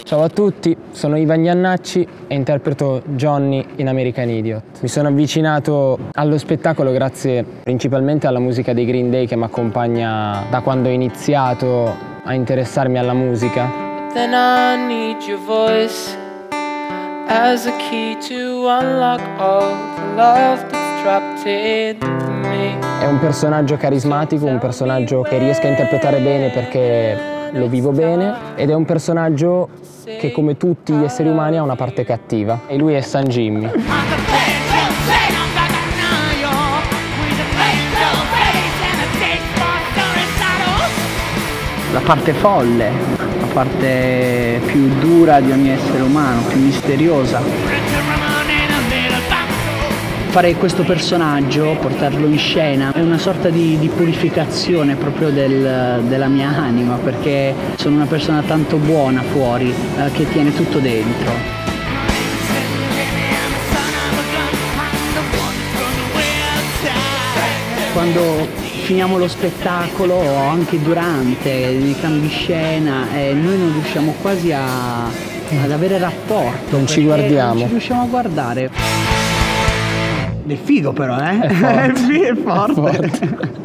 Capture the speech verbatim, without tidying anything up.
Ciao a tutti, sono Ivan Iannacci e interpreto Johnny in American Idiot. Mi sono avvicinato allo spettacolo grazie principalmente alla musica dei Green Day che mi accompagna da quando ho iniziato a interessarmi alla musica. Then I need your voice as a key to unlock all the love that's trapped in me. È un personaggio carismatico, un personaggio che riesco a interpretare bene perché lo vivo bene ed è un personaggio che come tutti gli esseri umani ha una parte cattiva e lui è San Jimmy. La parte folle, la parte più dura di ogni essere umano, più misteriosa. Fare questo personaggio, portarlo in scena, è una sorta di, di purificazione proprio del, della mia anima, perché sono una persona tanto buona fuori, eh, che tiene tutto dentro. Quando finiamo lo spettacolo o anche durante, nei cambiescena, eh, noi non riusciamo quasi a, ad avere rapporto. Non ci guardiamo. Non ci riusciamo a guardare. È figo però, eh? È forte. È forte. È forte.